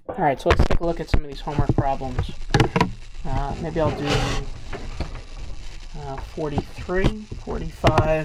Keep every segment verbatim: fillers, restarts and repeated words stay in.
Alright, so let's take a look at some of these homework problems. Uh, maybe I'll do uh, forty-three, forty-five,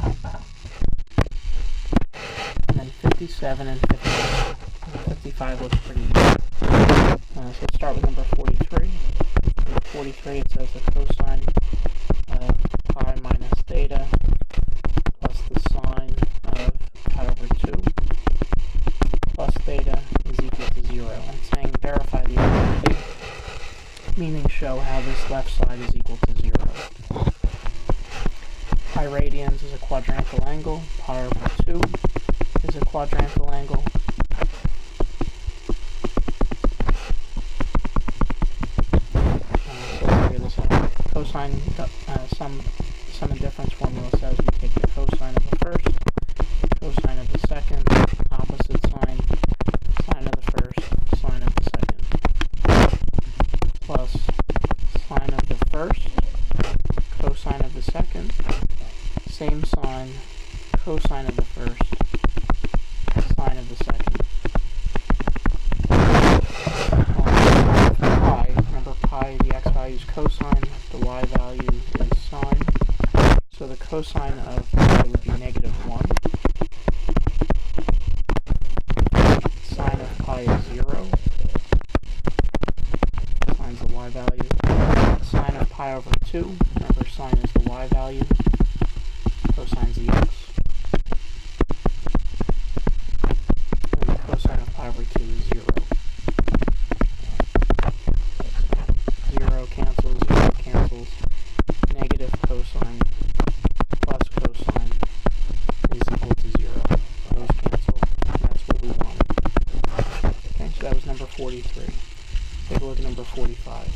and then fifty-seven and fifty-five. fifty-five looks pretty easy. Uh, so let's start with number forty-three. Number forty-three, it says the cosine of pi minus theta plus the sine of pi over two plus theta is equal to zero. And it's saying verify the equality, meaning show how this left side is equal to zero. Pi radians is a quadrantal angle. Pi over two is a quadrantal angle. Uh, so let's figure this out. Cosine uh, sum, sum and difference formula says we take the cosine of the first, cosine of the second, opposite sign, sine of the first, sine of the second, plus sine of the first, cosine of the second, same sign, cosine of the first, sine of the second. Um, pi, remember pi, the x value is cosine, the y value is sine, so the cosine of pi would be negative one. Sine of pi is zero. Sine's the y value. Sine of pi over two, remember sine is the y value. Cosine's the x. And the cosine of pi over two is zero. Zero cancels, zero cancels. Negative cosine plus cosine is equal to zero. Those cancel, and that's what we wanted. Okay, so that was number forty-three. Take a look at number forty-five.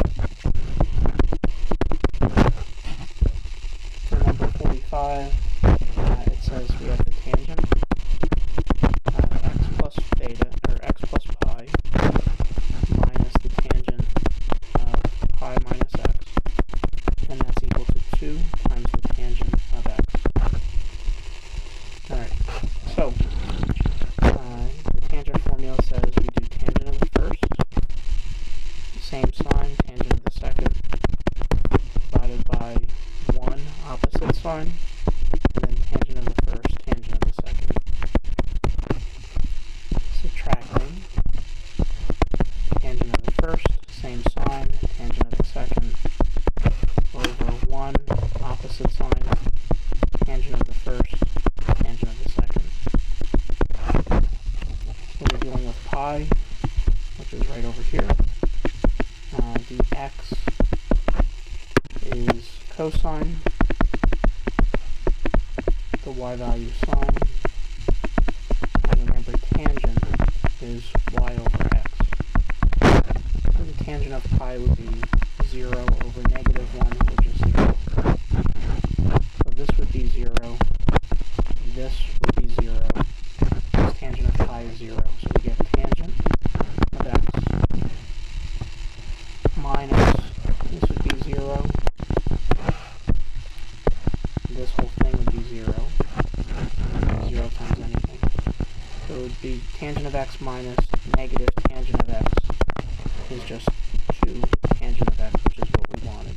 For number forty-five, uh, it says we have the tangent of x plus theta, or x plus pi, minus the tangent of pi minus x, and that's equal to two times the tangent of x. Alright, so uh, the tangent formula says we do tangent of the first, same sign, tangent of the second, divided by one opposite sign, and then tangent of the first, tangent of the second. Subtracting tangent of the first, same sign, tangent of the second, over one opposite sign, tangent of the first, tangent of the second. So we're dealing with pi, which is right over here. Uh, the x is cosine, the y value sine, and remember tangent is y over x. So the tangent of pi would be zero over negative one, which is zero. So this would be zero, this would be zero, this tangent of pi is zero. So we get tangent of x minus, this would be zero, this whole thing would be zero, zero times anything. So it would be tangent of x minus negative tangent of x is just two tangent of x, which is what we wanted.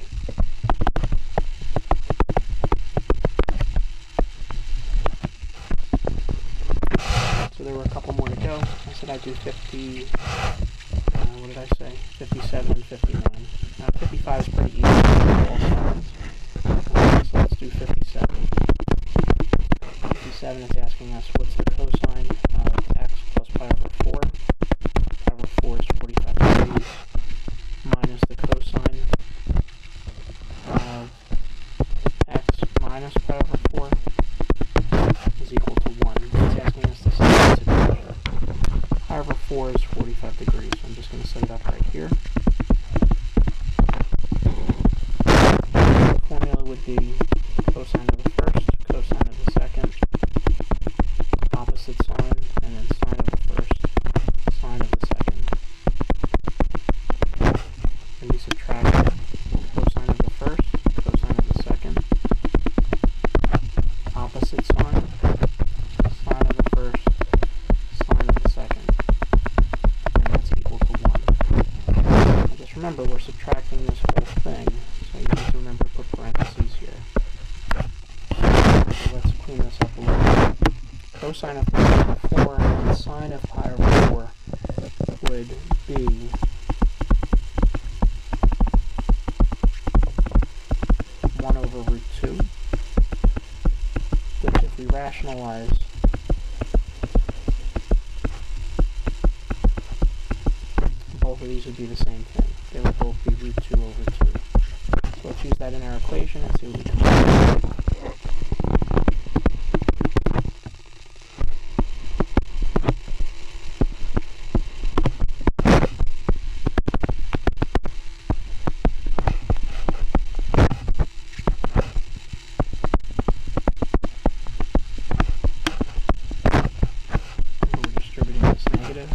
So there were a couple more to go. I said I'd do fifty, uh, what did I say? fifty-seven and fifty-nine. Now fifty-five is pretty easy. Uh, so let's do fifty-seven. fifty-seven is asking us what's the cosine of x plus pi over four. Pi over four is forty-five degrees minus the cosine of x minus pi over four is equal to one. It's asking us to set this equation. Pi over four is forty-five degrees, so I'm just going to set it up right here. The formula would be cosine of the first, cosine of the second, opposite sign, and then sine of the first, sine of the second. And we subtract cosine of the first, cosine of the second, opposite sign, sine of the first, sine of the second, and that's equal cosine of pi over four, and sine of pi over four would be one over root two, which if we rationalize, both of these would be the same thing. They would both be root two over two. So let's use that in our equation and see what we come up with. We're distributing this negative.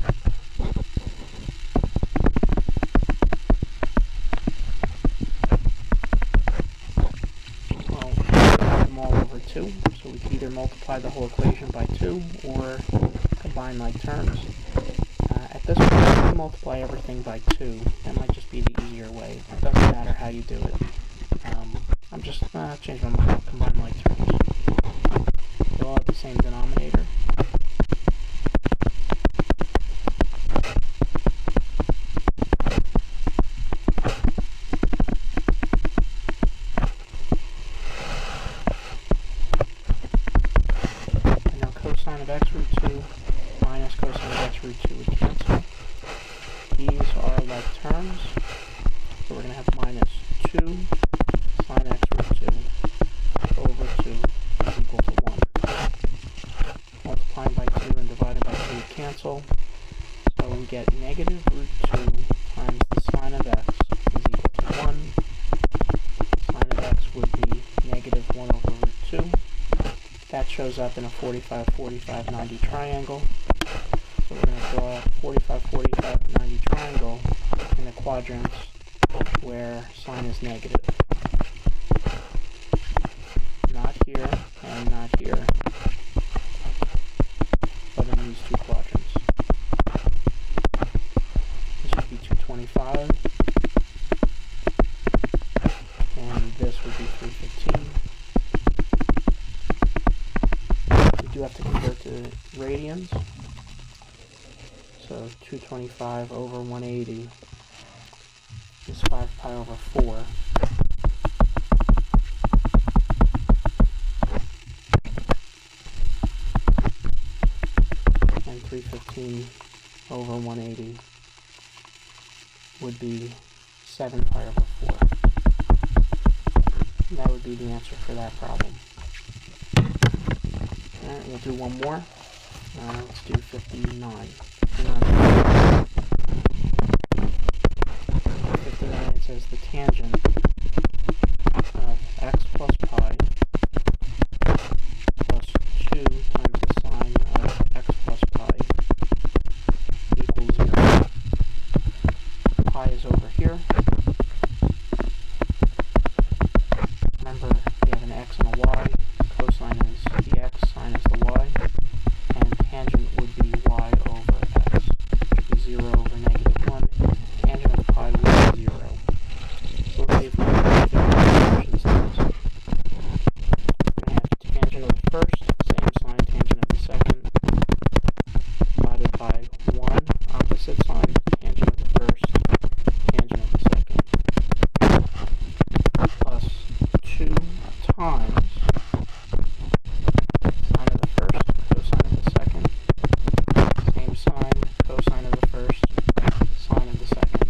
two, so we can either multiply the whole equation by two or combine like terms. Uh, at this point, if we multiply everything by two, that might just be the easier way. It doesn't matter how you do it. Um, I'm just uh, changing my mind, combine like terms. They all have the same denominator. Cosine of x root two minus cosine of x root two would cancel. These are like terms, so we're going to have minus two sine x root two over two is equal to one. Multiplying by two and dividing by two would cancel, so we get negative root two times the sine of x is equal to one. Sine of x would be negative one over root two. That shows up in a forty-five, forty-five, ninety triangle. So we're going to draw a forty-five, forty-five, ninety triangle in the quadrants where sine is negative. Not here and not here, but in these two quadrants. This would be two twenty-five, and this would be three fifteen. You have to convert to radians, so two twenty-five over one eighty is five pi over four. And three fifteen over one eighty would be seven pi over four. And that would be the answer for that problem. Alright, we'll do one more. Uh, let's do fifty-nine. fifty-nine. fifty-nine, it says the tangent of x plus pi plus two times the sine of x plus pi equals zero. Pi is over here. Remember, we have an x and a y. Cosine is the x, sine is the y, and tangent would be y over x. It would be zero over negative one. Tangent of pi would be zero. So let's see if we can get the solutions to this. We have tangent of the first, same sign, tangent of the second, divided by one, opposite sign, tangent of the first, tangent of the second, plus two times sine of the first, cosine of the second, same sign, cosine of the first, sine of the second,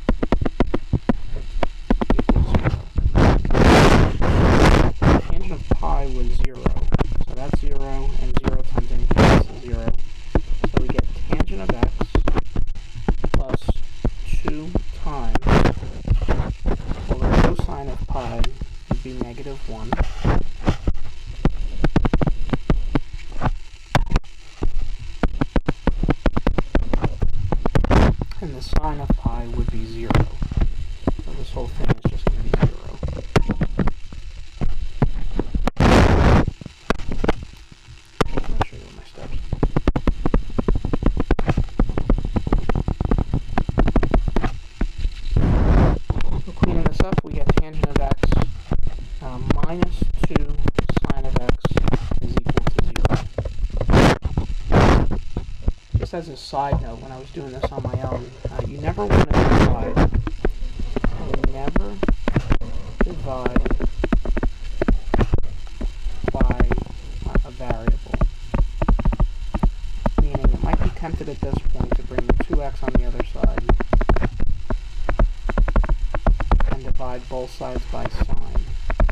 equals zero. Tangent of pi was zero, so that's zero, and zero times anything else is zero. So we get tangent of x plus two times, well, the cosine of pi would be negative one. And the sine of pi would be zero. So this whole thing is just going to be zero. I'll show you my steps. So cleaning this up, we get tangent of x uh, minus two sine of x is equal to zero. just as a side note, when I was doing this on my own, uh, you never want to divide. You never divide by uh, a variable. Meaning it might be tempted at this point to bring two x on the other side and divide both sides by sine.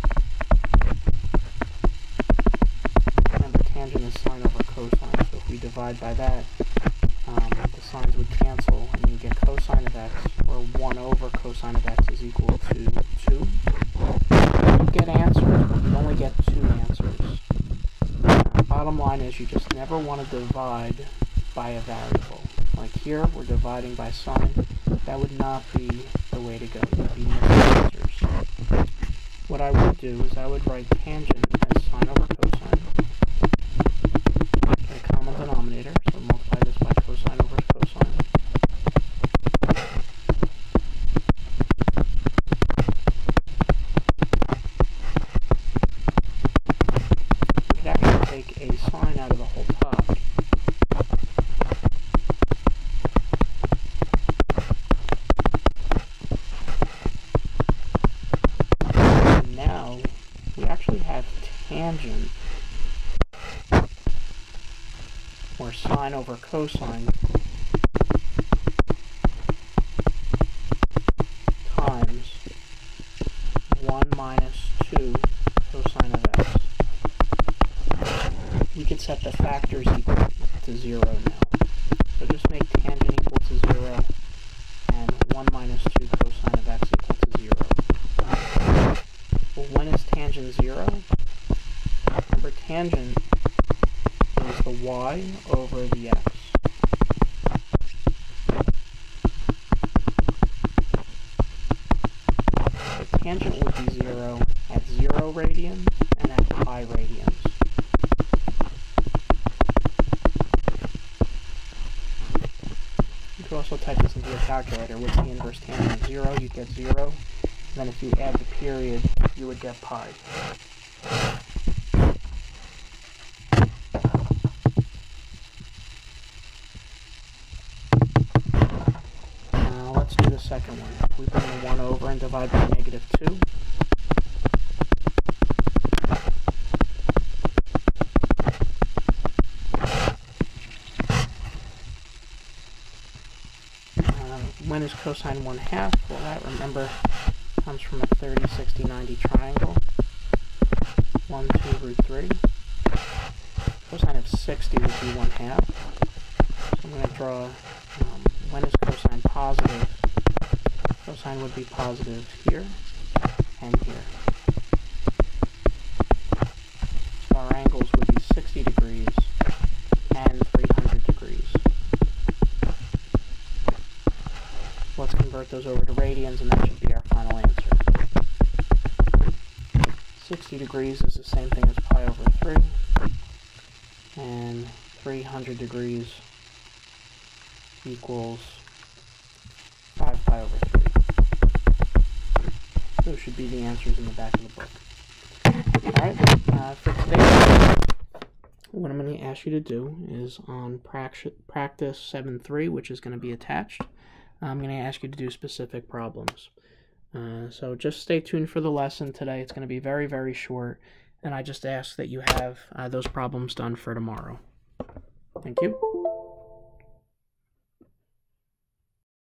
Remember, tangent is sine over cosine, so if we divide by that, um, the sines would cancel and you get cosine of x, or one over cosine of x is equal to two. You get answers, but you only get two answers. Uh, bottom line is you just never want to divide by a variable. Like here, we're dividing by sine. That would not be the way to go. You'd be missing answers. What I would do is I would write tangent as sine over cosine. Get a common denominator, so multiply this by cosine over cosine. We could actually take a sine out of the whole top. And now we actually have tangent, or sine over cosine, times one minus two cosine of x. We could set the factors equal to zero now. So just make tangent equal to zero and one minus two cosine of x equal to zero. Well, when is tangent zero? Remember, tangent is the y over the x. So tangent would be zero at zero radians and at pi radians. You could also type this into your calculator. What's the inverse tangent of zero? You'd get zero. And then if you add the period, you would get pi. Now let's do the second one. We bring the one over and divide by negative two. Uh, when is cosine one half? Well, that, remember, comes from a thirty, sixty, ninety triangle. one, two, root three. Cosine of sixty would be one half. So I'm going to draw, um, when is cosine positive? Cosine would be positive here and here. So our angles would be sixty degrees and three hundred degrees. Let's convert those over to radians, and that should be our final answer. sixty degrees is the same thing as pi over three, and three hundred degrees equals five pi over three. Those should be the answers in the back of the book. Alright, uh, for today, what I'm going to ask you to do is on practice seven three, which is going to be attached, I'm going to ask you to do specific problems. Uh, so just stay tuned for the lesson today. It's going to be very, very short, and I just ask that you have uh, those problems done for tomorrow. Thank you.